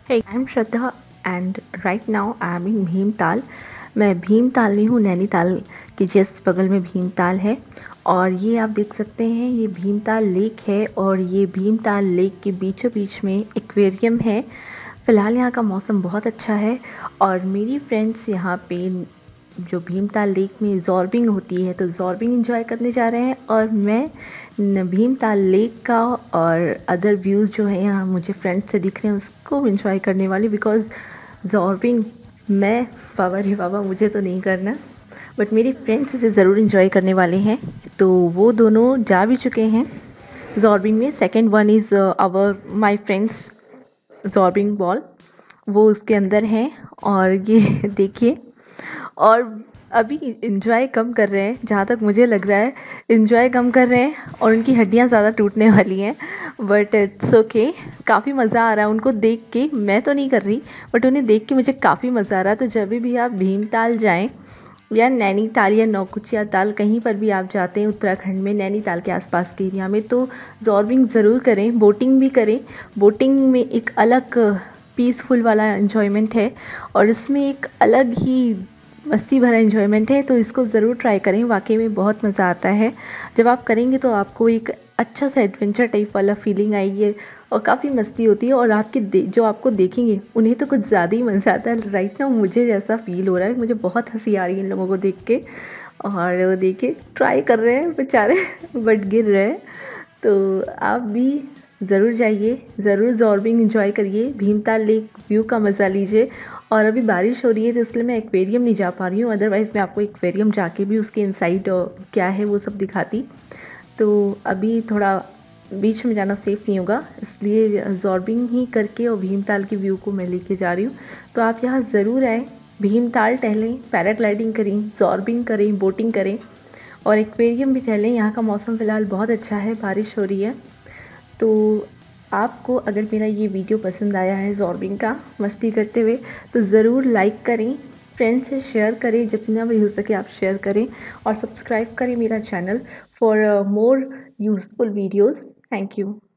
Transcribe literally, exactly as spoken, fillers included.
Hey, I'm Shraddha and right now I am in Bhimtal. मैं भीमताल में हूँ, नैनीताल के जस्ट बगल में भीमताल है। और ये आप देख सकते हैं, ये भीमताल लेक है और ये भीमताल लेक के बीचों बीच में एक्वेरियम है। फ़िलहाल यहाँ का मौसम बहुत अच्छा है और मेरी फ्रेंड्स यहाँ पे जो भीमताल लेक में ज़ॉर्बिंग होती है तो ज़ॉर्बिंग एंजॉय करने जा रहे हैं। और मैं न भीमताल लेक का और अदर व्यूज़ जो है यहाँ मुझे फ्रेंड्स से दिख रहे हैं उसको एंजॉय करने वाली, बिकॉज़ ज़ॉर्बिंग मैं बाबा रे बाबा मुझे तो नहीं करना, बट मेरी फ्रेंड्स इसे ज़रूर एंजॉय करने वाले हैं। तो वो दोनों जा भी चुके हैं ज़ॉर्बिंग में। Second one is our my friends zorbing ball, वो उसके अंदर हैं। और ये देखिए, और अभी इन्जॉय कम कर रहे हैं, जहाँ तक मुझे लग रहा है इन्जॉय कम कर रहे हैं और उनकी हड्डियाँ ज़्यादा टूटने वाली हैं। बट इट्स ओके, काफ़ी मज़ा आ रहा है उनको देख के। मैं तो नहीं कर रही बट उन्हें देख के मुझे काफ़ी मज़ा आ रहा है। तो जब भी आप भीमताल जाएं या नैनीताल या नौकुचिया ताल, कहीं पर भी आप जाते हैं उत्तराखंड में नैनीताल के आसपास के एरिया में, तो ज़ॉर्बिंग ज़रूर करें, बोटिंग भी करें। बोटिंग में एक अलग पीसफुल वाला एन्जॉयमेंट है और इसमें एक अलग ही मस्ती भरा एन्जॉयमेंट है। तो इसको ज़रूर ट्राई करें, वाकई में बहुत मज़ा आता है। जब आप करेंगे तो आपको एक अच्छा सा एडवेंचर टाइप वाला फीलिंग आएगी और काफ़ी मस्ती होती है। और आपके जो आपको देखेंगे उन्हें तो कुछ ज़्यादा ही मज़ा आता है। राइट नाउ मुझे जैसा फील हो रहा है, मुझे बहुत हंसी आ रही है इन लोगों को देख के। और वो देखिए ट्राई कर रहे हैं बेचारे बट गिर रहे हैं। तो आप भी ज़रूर जाइए, ज़रूर ज़ॉर्बिंग एंजॉय करिए, भीमताल लेक व्यू का मज़ा लीजिए। और अभी बारिश हो रही है तो इसलिए मैं एक्वेरियम नहीं जा पा रही हूँ, अदरवाइज़ मैं आपको एक्वेरियम जाके भी उसके इनसाइड क्या है वो सब दिखाती। तो अभी थोड़ा बीच में जाना सेफ़ नहीं होगा, इसलिए ज़ॉर्बिंग ही करके और भीमताल के व्यू को मैं लेके जा रही हूँ। तो आप यहाँ ज़रूर आएँ, भीमताल टहलें, पैराग्लाइडिंग करें, ज़ॉर्बिंग करें, बोटिंग करें और एक्वेरियम भी टहलें। यहाँ का मौसम फ़िलहाल बहुत अच्छा है, बारिश हो रही है। तो आपको अगर मेरा ये वीडियो पसंद आया है ज़ॉर्बिंग का मस्ती करते हुए, तो ज़रूर लाइक करें, फ्रेंड्स से शेयर करें, जितना भी हो सके आप शेयर करें और सब्सक्राइब करें मेरा channel for more useful videos. Thank you.